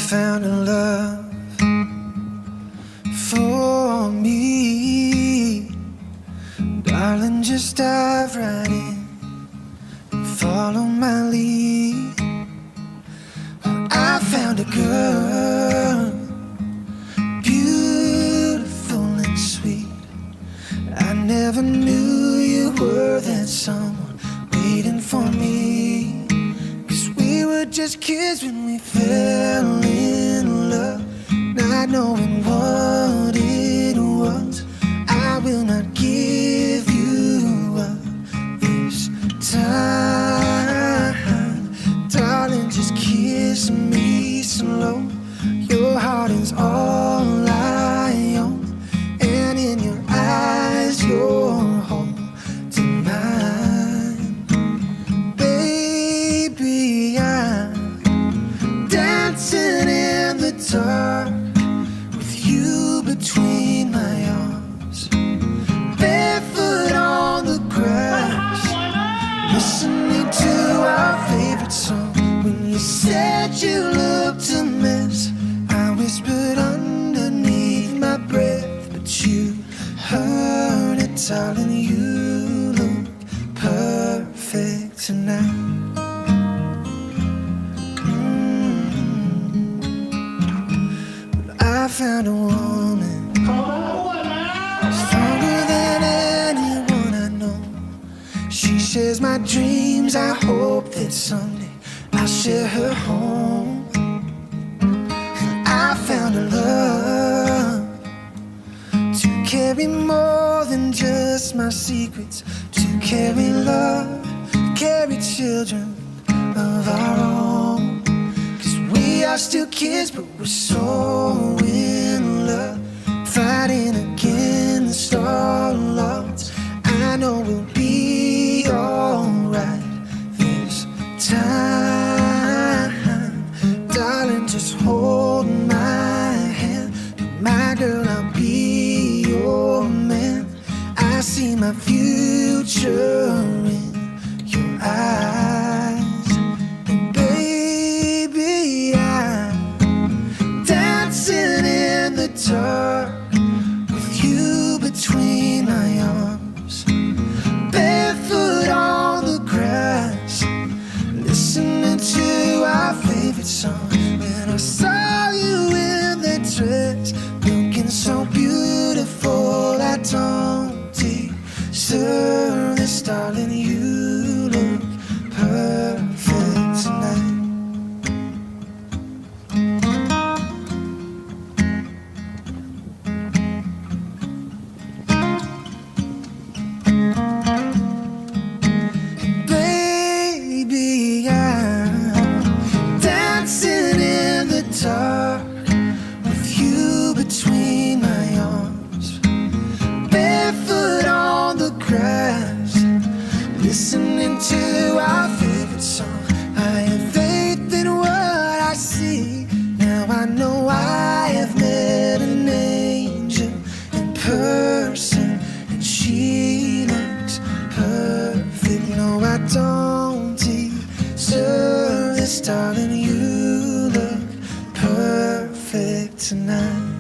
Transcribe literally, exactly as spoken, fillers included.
found a love for me. Darling, just dive right in and follow my lead. I found a girl, beautiful and sweet. I never knew you were that someone waiting for me. 'Cause we were just kids when we fell in love, not knowing what it was. I will not give you up this time. Darling, just kiss me slow. Your heart is all I own, and in your eyes you're holding mine. Baby, I'm dancing in the dark with you between my arms, barefoot on the grass, listening to our favorite song. When you said you looked a mess, I whispered underneath my breath, but you heard it, darling. You look perfect tonight. I found a woman stronger than anyone I know. She shares my dreams. I hope that someday I'll share her home. And I found a love to carry more than just my secrets, to carry love, carry children of our own. We are still kids, but we're so in love, fighting against all odds. I know we'll be alright this time. Darling, just hold my hand. Be my girl, I'll be your man. I see my future in your eyes. In the dark with you between my arms, barefoot on the grass, listening to our favorite song. When I saw you in that dress, looking so beautiful, I don't deserve this, darling. You look perfect tonight. Dark with you between my arms, barefoot on the grass, listening to our favorite song. I have faith in what I see. Now I know I have met an angel in person, and she looks perfect. No, I don't deserve this, darling. You look perfect tonight.